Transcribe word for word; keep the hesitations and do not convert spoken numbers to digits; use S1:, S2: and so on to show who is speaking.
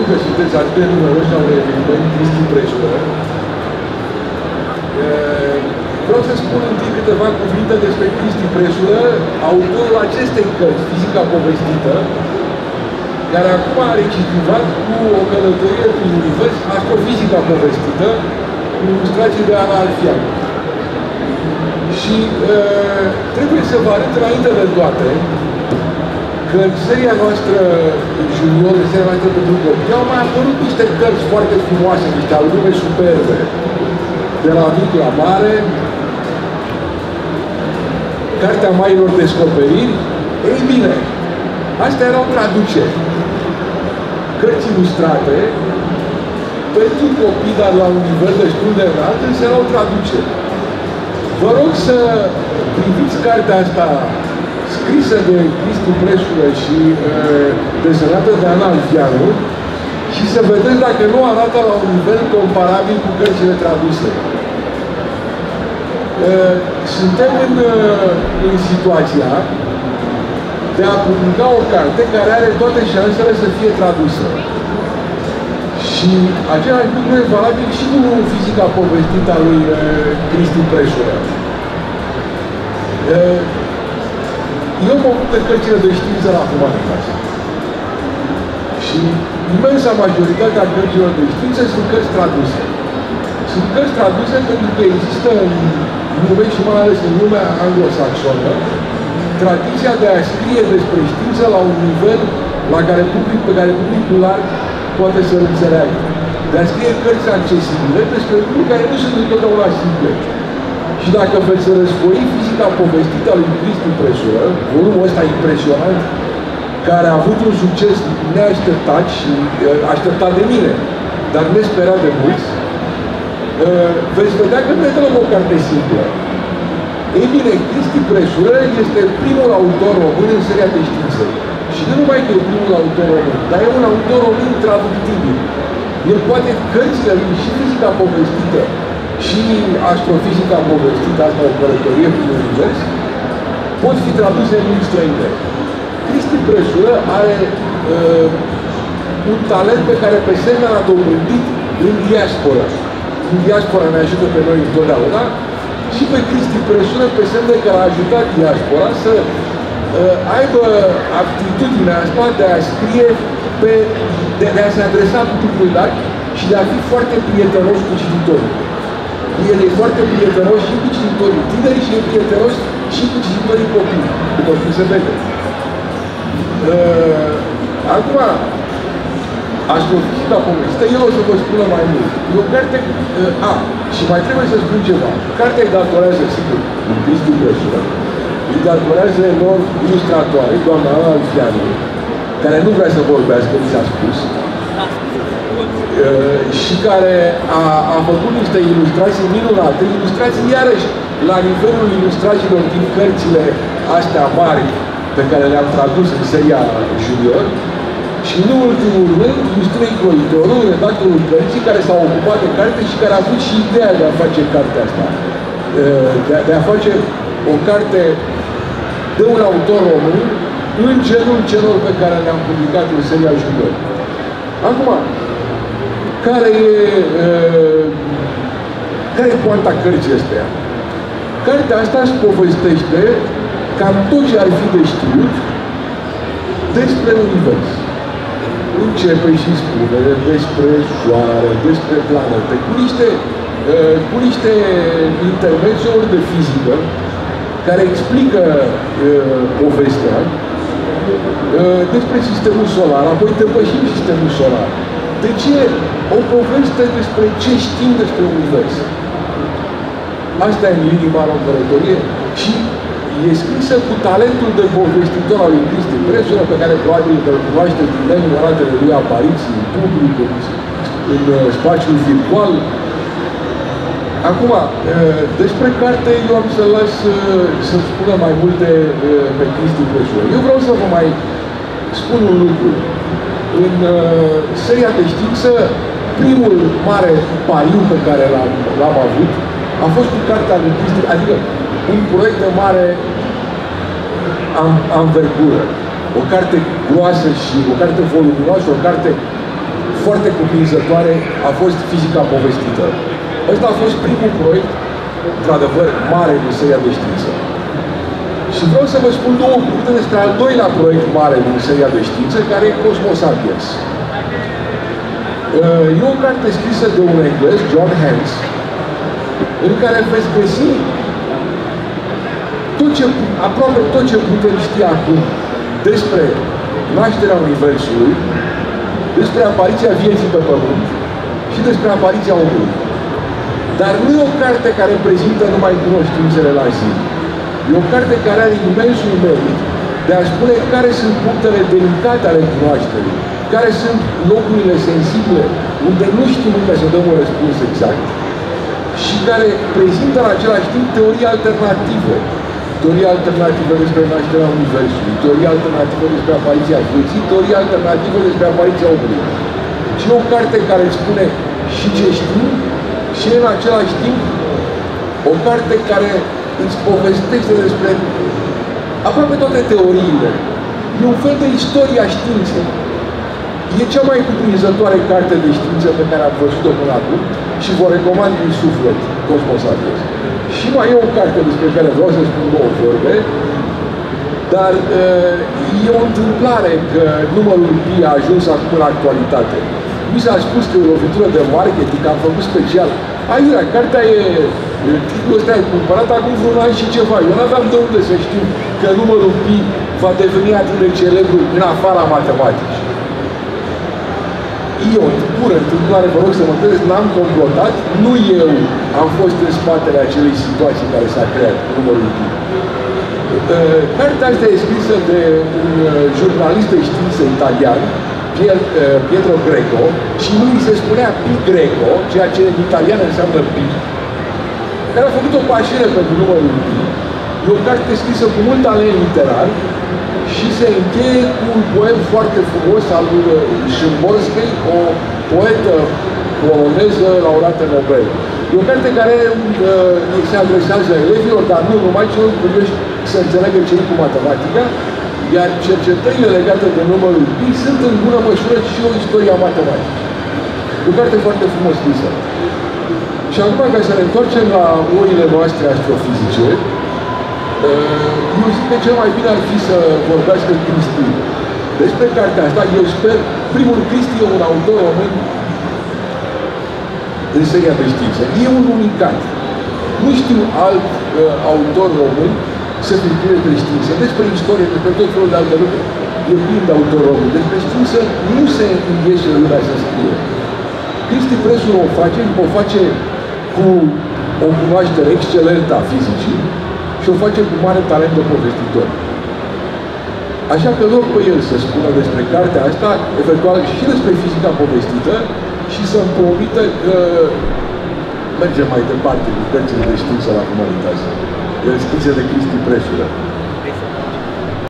S1: că sunteți atât de numeroși la un eveniment Cristi Presură. Vreau să spun întâi câteva cuvinte despre Cristi Presură, autorul acestei cărți, Fizica povestită, care acum a recidivat cu o călătorie prin univers, Astrofizica povestită, cu ilustrații de Ana Alfian. Și uh, trebuie să vă arăt înainte de toate că în seria noastră junior, în seria noastră pentru copii, au mai apărut niște cărți foarte frumoase, niște albume superbe, de la mic la mare, Cartea Marilor Descoperiri. Ei bine, astea erau traduceri. Cărți ilustrate, pentru copii, dar la un nivel destul de înalt, însă erau traduceri. Vă rog să priviți cartea asta scrisă de Cristi Presură și uh, desenată de Ana Alfianu și să vedeți dacă nu arată la un nivel comparabil cu cărțile traduse. Uh, suntem în, uh, în situația de a publica o carte care are toate șansele să fie tradusă. Și același lucru e valabil și cu Fizica povestită a lui uh, Cristi Presură. Uh, eu mă ocup de cărțile de știință la Humanitas. Și imensa majoritate a cărților de știință sunt cărți traduse. Sunt cărți traduse pentru că există în lume și mai ales în lumea anglosaxonă tradiția de a scrie despre știință la un nivel la care public, pe care publicul larg poate să-l înțeleagă. De a scrie cărți accesibile despre lucruri care nu sunt întotdeauna simple. Și dacă veți să răsfoi Fizica povestită a lui Cristi Presură, volumul ăsta impresionant, care a avut un succes neașteptat și așteptat de mine, dar nesperat de mulți, veți vedea că nu e deloc o carte simplă. Ei bine, Cristi Presură este primul autor român în seria de știință. Și nu numai că e primul autor român, dar e un autor român traductibil. El poate cărțile lui și Fizica povestită și Astrofizica povestită, asta o călătorie prin univers, pot fi traduse în limbi străine. Cristi Presură are uh, un talent pe care pe semne l-a dobândit în diaspora. În diaspora ne ajută pe noi întotdeauna și pe Cristi Presură pe semne că l-a ajutat diaspora să uh, aibă aptitudinea asta de a scrie, pe, de, de a se adresa publicului larg și de a fi foarte prietenos cu cititorii. El e foarte prietenos și cu cititorii tineri și e prietenos și cu cititorii copii, după cum se vede. Uh, acum, Astrofizica povestită, el o să vă spună mai mult. E o carte... Uh, a, și mai trebuie să spun ceva. Cartea îi datorează, sigur, în Cristi Presură, îi datorează lor ilustratoare, doamna Ana Alfianu, care nu vrea să vorbească, mi s-a spus, uh, și care a, a făcut niște ilustrații minunate, ilustrații iarăși la nivelul ilustrațiilor din cărțile astea mari pe care le-am tradus în seria junior. Și în ultimul rând, Iustrei Croitorul, redactorul cărții, care s-a ocupat de carte și care a avut și ideea de a face cartea asta. De a, de a face o carte de un autor român în genul celor pe care le-am publicat în seria junior. Acum, care e, care e poanta cărții astea? Cartea asta își povestește cam tot ce ar fi de știut despre univers. Începe și spune despre soare, despre planete, cu niște, uh, cu niște intervențiuni de fizică care explică uh, povestea uh, despre sistemul solar, apoi depășim sistemul solar. Deci e o poveste despre ce știm despre univers. Asta e în linii mari o călătorie și e scrisă cu talentul de povestitor al lui Cristi Presură, pe care probabil că îl cunoașteți din nenumăratele lui apariții în public, în, în uh, spațiul virtual. Acum, uh, despre carte, eu am să las uh, să spună mai multe uh, pe Cristi Presură. Eu vreau să vă mai spun un lucru. În uh, seria de știință, primul mare pariu pe care l-am avut a fost cu cartea lui Cristi, adică un proiect de mare anvergură. O carte groasă și o carte voluminoasă, o carte foarte cuprinzătoare a fost fizica povestită. Ăsta a fost primul proiect, într-adevăr, mare din seria de știință. Și vreau să vă spun două cuvinte despre al doilea proiect mare din seria de știință, care e Cosmo Sapiens. E o carte scrisă de un englez, John Hanks, în care veți găsi tot ce, aproape tot ce putem ști acum despre nașterea Universului, despre apariția vieții pe Pământ și despre apariția omului. Dar nu e o carte care prezintă numai cunoștințele la zi. E o carte care are imensul merit de a spune care sunt punctele delicate ale cunoașterii, care sunt locurile sensibile unde nu știm încă să dăm un răspuns exact și care prezintă în același timp teorii alternative. Teorii alternative despre nașterea Universului, teorii alternative despre apariția vieții, teorii alternative despre apariția omului. Și e o carte care îți spune și ce știm și în același timp o carte care îți povestește despre aproape toate teoriile. E un fel de istoria științei. E cea mai cuprinzătoare carte de știință pe care am văzut-o până acum și vă recomand din suflet Cosmo Sapiens. Și mai e o carte despre care vreau să spun două vorbe, dar e o întâmplare că numărul pi a ajuns acum în actualitate. Mi s-a spus că e o lovitură de marketing, am făcut special. Aiurea, cartea e, titlul ăsta e cumpărat acum vreun an și ceva. Eu nu aveam de unde să știu că numărul pi va deveni atât de celebru în afara matematicii. E o pură întâmplare, vă rog să mă credeți, n-am complotat, nu eu am fost în spatele acelei situații care s-a creat, numărul pi. Cartea asta e scrisă de un jurnalist de știință italian, Pietro Greco, și lui se spunea Pi Greco, ceea ce în italian înseamnă pi, care a făcut o pașire pentru numărul pi. E o carte scrisă cu mult talent literar și se încheie cu un poem foarte frumos al lui Szymborskiej, o poetă poloneză laureată Nobel. E o carte care uh, se adresează elevilor, dar nu numai celor curioși să înțeleagă ce e cu matematica, iar cercetările legate de numărul pi sunt în bună măsură și o istorie a matematicii. O carte foarte frumos scrisă. Și acum, ca să ne întoarcem la oile noastre astrofizice, eu zic că cel mai bine ar fi să vorbească Cristi despre cartea asta. Eu sper, primul, Cristi e un autor român în seria de știință. E un unicat. Nu știu alt uh, autor român să filtreze despre știință, despre istorie, despre tot felul de alte lucruri. E plin de autor român. Despre știință nu se îngheșe lumea să scrie. Cristi Prețu o face, o face cu o cunoaștere excelentă a fizicii și o face cu mare talent de povestitor. Așa că rog pe el să spună despre cartea asta, eventual și despre fizica povestită, și să-mi promită că mergem mai departe cu cărțile de știință la Humanitas. El scrise de Cristi Prețu.